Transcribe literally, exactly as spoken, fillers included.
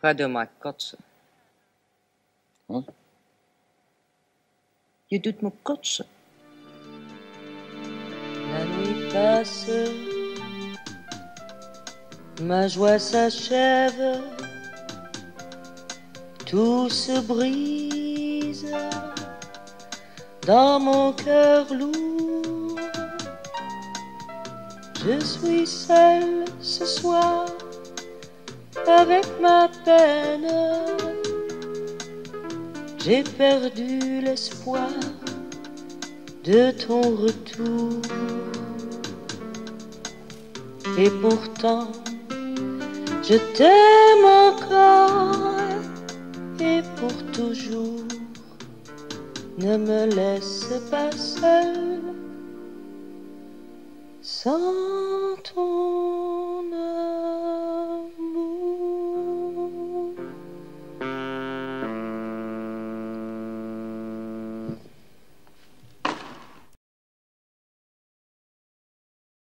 Ga er maar kotsen. Wat? Je doet me kotsen. La nuit passe, ma joie s'achève, tout se brise dans mon cœur lourd. Je suis seule ce soir avec ma peine. J'ai perdu l'espoir de ton retour. Et pourtant, je t'aime encore et pour toujours. Ne me laisse pas seule sans ton